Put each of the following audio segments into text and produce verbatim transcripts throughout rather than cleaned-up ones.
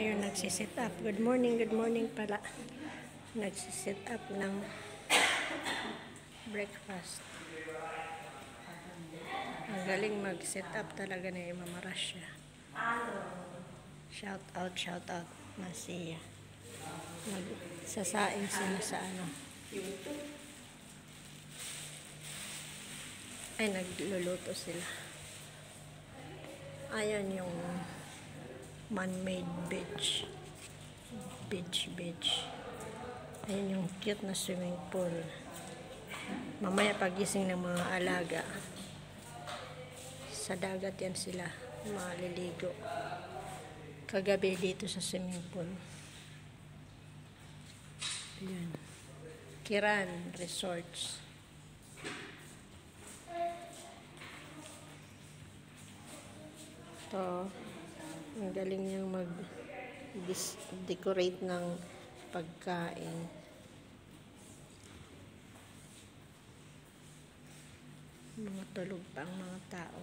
Ngayon nagsisit up. Good morning, good morning pala. Nagsisit up ng breakfast. Ang galing mag-set up talaga ni Mama Rasha. Shout out, shout out. Masiya. Nagsasaing sila sa ano. Ay, nagluluto sila. Ayan yung man-made beach. Beach, beach. Ayan yung cute na swimming pool. Mamaya pagising ng mga alaga, sa dagat yan sila maliligo. Kagabi dito sa swimming pool. Ayan. Kiran Resorts. Ito, ang galing niyang mag-decorate ng pagkain. Mga tulog pa ang mga tao.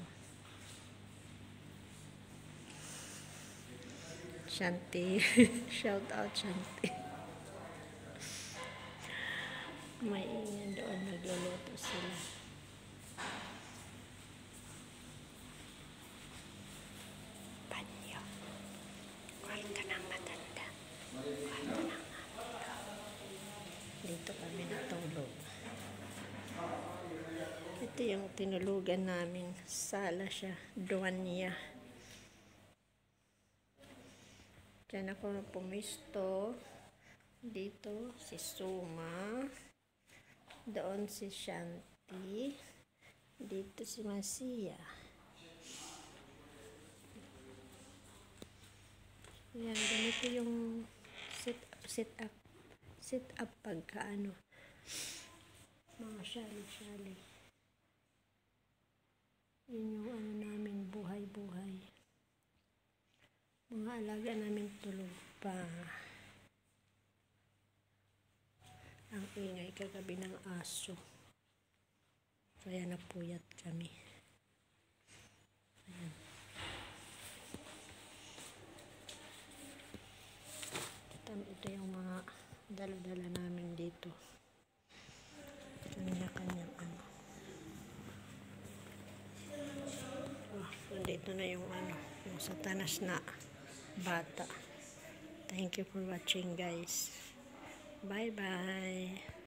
Shanti. Shout out, Shanti. May ingay doon, nagluluto sila. Banyo. Kwarto ng matanda. Kwarto ng matanda. Dito kami natulog. Ito yung tinulugan namin. Sala siya. Duwanya. Diyan ako pumisto. Dito si Suma. Doon si Shanti. Dito si Masiya. Yan, ganito yung sit up, sit up. Sit up pagka ano. Mga shali-shali. Yun yung ano namin, buhay-buhay. Mga alaga namin tulog pa. Ang ingay kagabi ng aso. Kaya napuyat kami. Ayan. Ito yung mga dala-dala namin dito. Kanya-kanyang ano. Oh, nandito na yung ano, yung satanas na bata. Thank you for watching, guys. Bye bye.